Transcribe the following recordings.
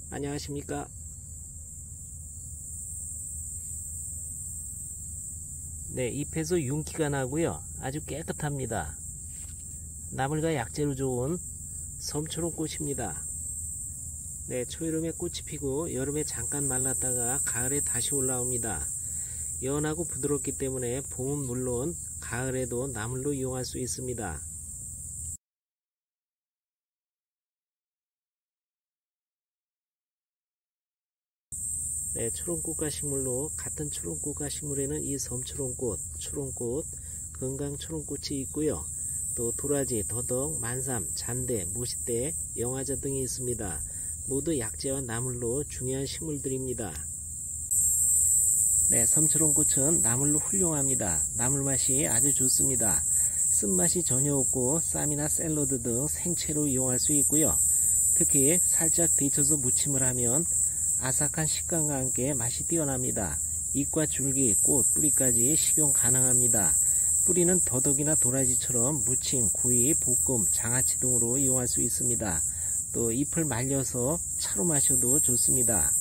안녕하십니까. 네, 잎에서 윤기가 나고요. 아주 깨끗합니다. 나물과 약재로 좋은 섬초롱 꽃입니다. 네, 초여름에 꽃이 피고 여름에 잠깐 말랐다가 가을에 다시 올라옵니다. 연하고 부드럽기 때문에 봄은 물론 가을에도 나물로 이용할 수 있습니다. 네, 초롱꽃과 식물로 같은 초롱꽃과 식물에는 이 섬초롱꽃, 초롱꽃, 건강초롱꽃이 있고요. 또 도라지, 더덕, 만삼, 잔대, 모시대, 영화자 등이 있습니다. 모두 약재와 나물로 중요한 식물들입니다. 네, 섬초롱꽃은 나물로 훌륭합니다. 나물 맛이 아주 좋습니다. 쓴맛이 전혀 없고 쌈이나 샐러드 등 생채로 이용할 수 있고요. 특히 살짝 데쳐서 무침을 하면 아삭한 식감과 함께 맛이 뛰어납니다. 잎과 줄기, 꽃, 뿌리까지 식용 가능합니다. 뿌리는 더덕이나 도라지처럼 무침, 구이, 볶음, 장아찌 등으로 이용할 수 있습니다. 또 잎을 말려서 차로 마셔도 좋습니다.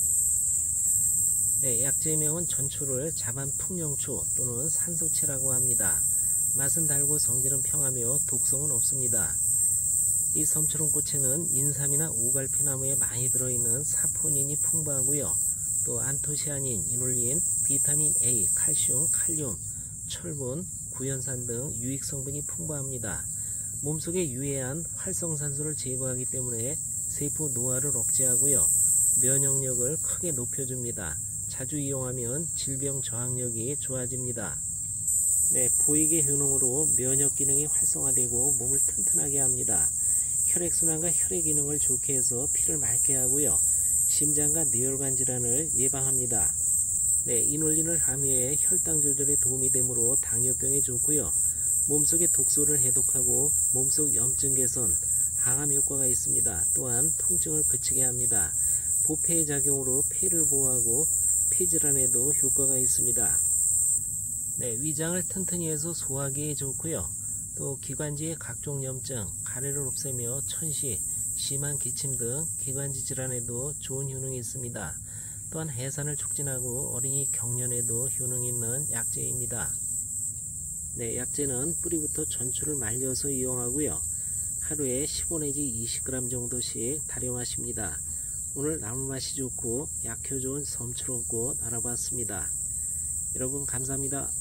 네, 약재명은 전초를 자반 풍령초 또는 산소채라고 합니다. 맛은 달고 성질은 평하며 독성은 없습니다. 이 섬초롱꽃에는 인삼이나 오갈피나무에 많이 들어있는 사포닌이 풍부하고요. 또 안토시아닌, 이놀린, 비타민 A, 칼슘, 칼륨, 철분, 구연산 등 유익성분이 풍부합니다. 몸속에 유해한 활성산소를 제거하기 때문에 세포 노화를 억제하고요. 면역력을 크게 높여줍니다. 자주 이용하면 질병 저항력이 좋아집니다. 네, 보이개 효능으로 면역 기능이 활성화되고 몸을 튼튼하게 합니다. 혈액순환과 혈액 기능을 좋게 해서 피를 맑게 하고요. 심장과 뇌혈관 질환을 예방합니다. 네, 이놀린을 함유해 혈당 조절에 도움이 되므로 당뇨병에 좋고요. 몸속의 독소를 해독하고 몸속 염증 개선, 항암 효과가 있습니다. 또한 통증을 그치게 합니다. 보폐의 작용으로 폐를 보호하고 폐질환에도 효과가 있습니다. 네, 위장을 튼튼히 해서 소화기에 좋고요. 또 기관지의 각종 염증, 가래를 없애며 천식, 심한 기침 등 기관지 질환에도 좋은 효능이 있습니다. 또한 해산을 촉진하고 어린이 경련에도 효능이 있는 약재입니다. 네, 약재는 뿌리부터 전초를 말려서 이용하고요. 하루에 15 내지 20g 정도씩 다려마십니다. 오늘 나물맛이 좋고 약효 좋은 섬초롱꽃 알아봤습니다. 여러분 감사합니다.